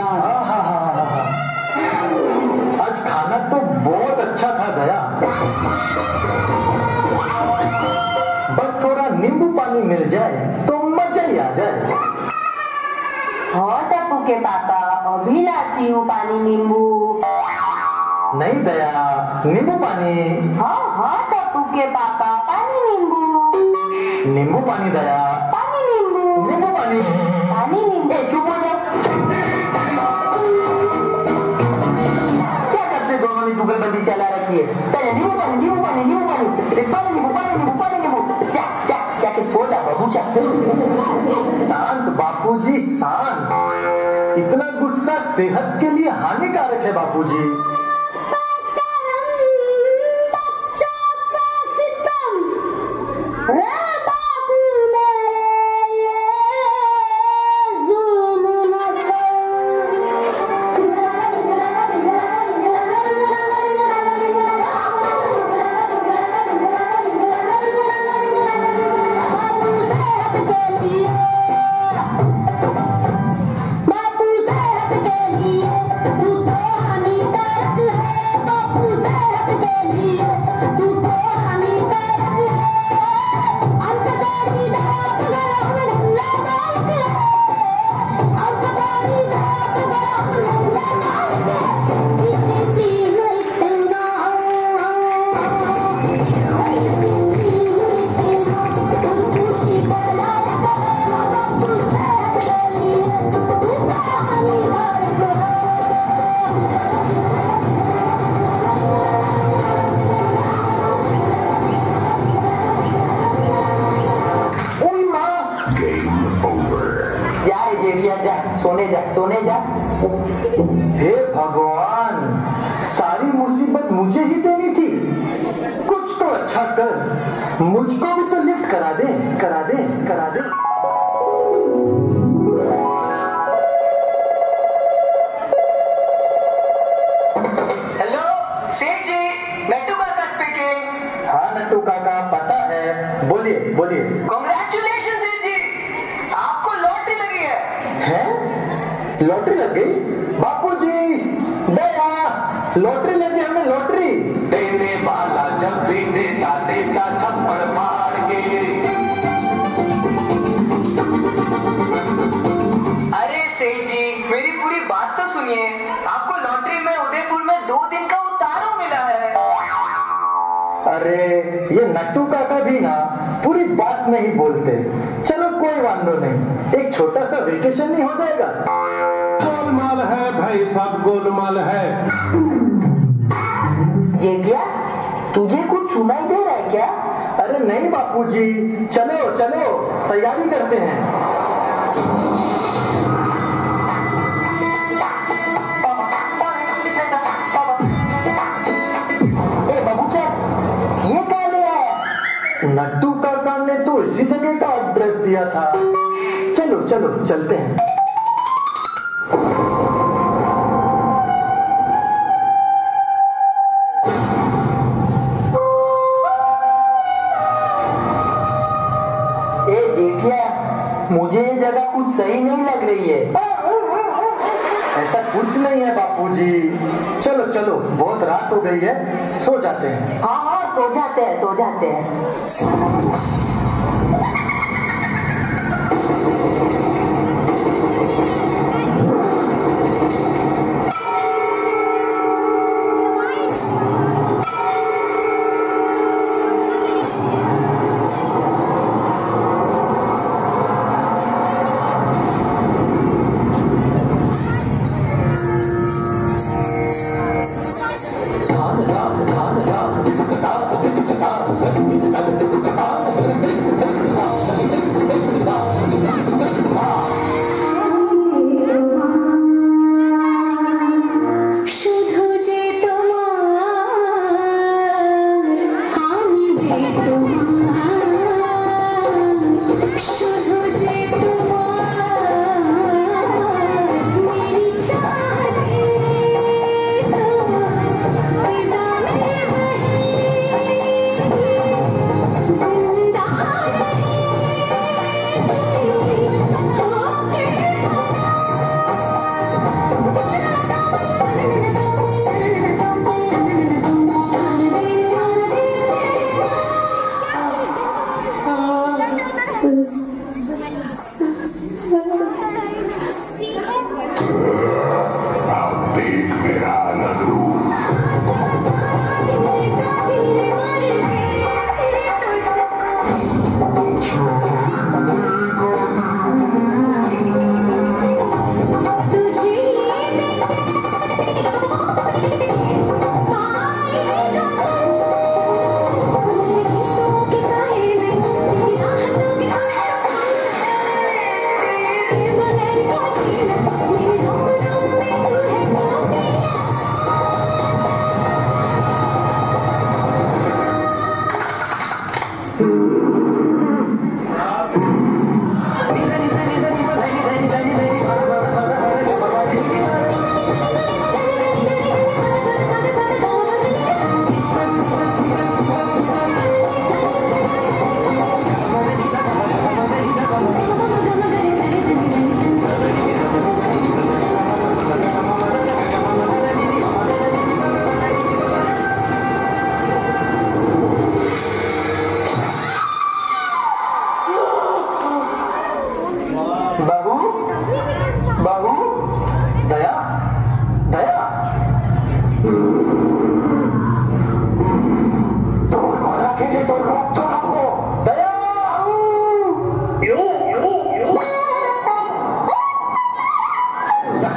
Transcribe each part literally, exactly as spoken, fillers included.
हाँ हाँ हाँ हाँ। आज खाना तो बहुत अच्छा था दया, बस थोड़ा नींबू पानी मिल जाए तो मजा ही आ जाए। हाँ टप्पू के पापा, अभी लाती हूँ पानी नींबू। नहीं दया, नींबू पानी। हाँ हाँ टप्पू के पापा, पानी नींबू। नींबू पानी दया, पानी नींबू। नींबू पानी, पानी नींबू। ए चुप हो जा। क्या करते दोनों ने जुगलबंदी चला रखी है? दया नींबू पानी, नींबू पानी, नींबू पानी, पानी नींबू पानी, नींबू पानी, नींबू। जा जा जाके सो जा बाबू जा। शांत बापूजी शांत, इतना गुस्सा सेहत के लिए हानिकारक है बापूजी। सोने जा सोने जा। हे भगवान, सारी मुसीबत मुझे ही देनी थी। कुछ तो अच्छा कर, मुझको भी तो लिफ्ट करा दे करा दे करा दे। हेलो सेठ जी, नट्टू काका स्पीकिंग। हाँ नट्टू काका, पता है, बोलिए बोलिए। कांग्रेचुलेशन सेठ जी, आपको लॉटरी लगी है। हैं? लॉटरी लग गई? बापूजी दया, लॉटरी लगी हमें, लॉटरी। देने वाला जब भी देता देता छप्पड़ मार के। अरे सेठ जी, मेरी पूरी बात तो सुनिए। आपको लॉटरी में उदयपुर में दो दिन का उतारू मिला है। अरे ये नट्टू काका भी ना पूरी बात नहीं बोलते। चलो कोई वांदो नहीं, एक छोटा सा वेकेशन नहीं हो जाएगा? गोलमाल है भाई, सब गोलमाल है। ये क्या, तुझे कुछ सुनाई दे रहा है क्या? अरे नहीं बापूजी, चलो चलो तैयारी करते हैं। ए बाबूचा, ये क्या ले आया? नट्टू काका ने तो इसी जगह का एड्रेस दिया था। चलो चलो चलते हैं। ए जेठिया, मुझे ये जगह कुछ सही नहीं लग रही है। ऐसा कुछ नहीं है बापूजी, चलो चलो बहुत रात हो गई है, सो जाते हैं। हाँ हाँ सो जाते हैं सो जाते हैं। Ah!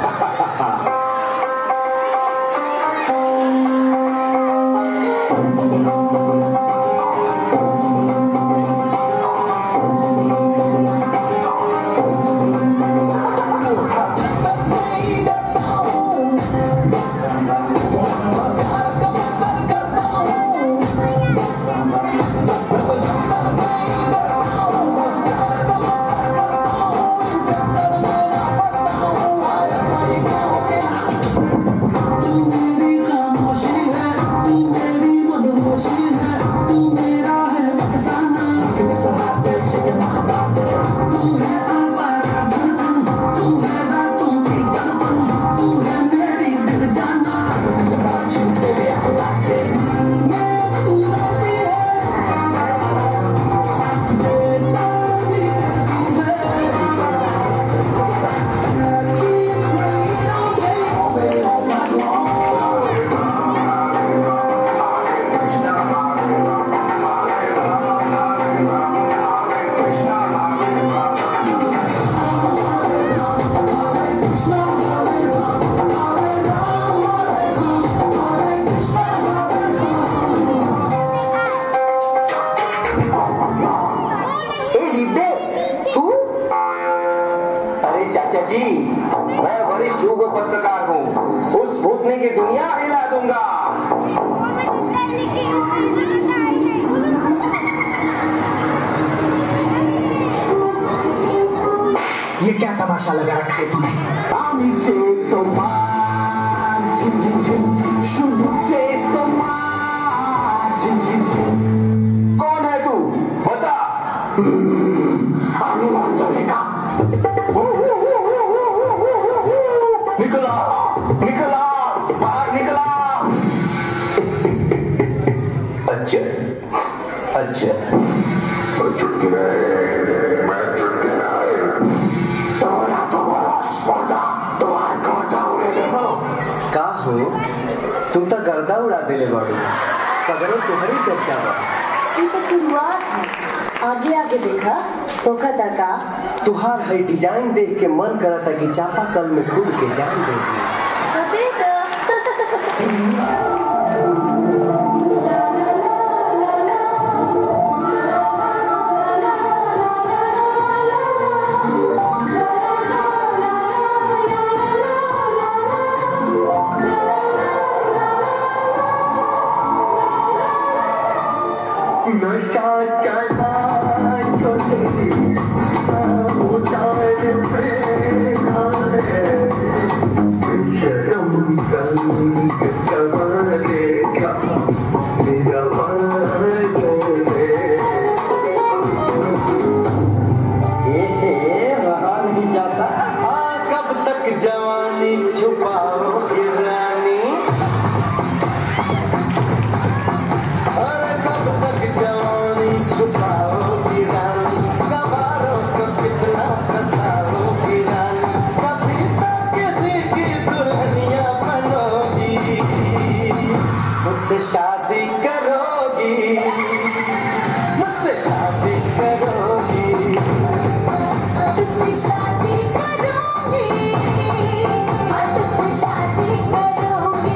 चाचा जी, मैं वरिष्ठ युग पत्रकार हूँ, उस भूतनी की दुनिया हिला दूंगा। ये क्या तमाशा लगा रखा है तुम्हें? नीचे तो मार झिन झिन झिन, शुरू से तो मार झिन झिन झिन। कौन है तू? बता। आने वाला चलेगा। निकला, निकला, बाहर निकला। अच्छा, अच्छा। का हो तुम तो गर्दा उड़ा दिले बाड़ू, सगरों तुम्हारी चर्चा बा। ये तो शुरुआत है, आगे आगे देखा धोखा तका। तुहार है डिजाइन देख के मन करता कि चापाकल में कूद के जान दे दी। नशा चढ़ा तो तेरी उतार पे शर्म संग जवाने का मेरा ये रहा नहीं जाता। हाँ कब तक जवानी छुपाओगे रानी, जवानी छुपाओगी रानी, कबारों को कितना सताओगी रानी, कभी तक किसी की दुल्हनिया बनोगी, मुझसे शादी करोगी, मुझसे शादी करोगी, तुझसे शादी करोगी, तुझसे शादी करोगी।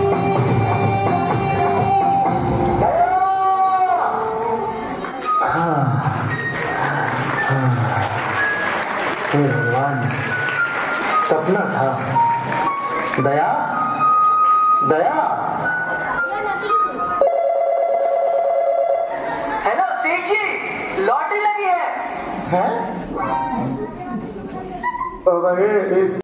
भगवान, सपना था। दया, दया। हेलो सेठ जी, लॉटरी लगी है। हैं?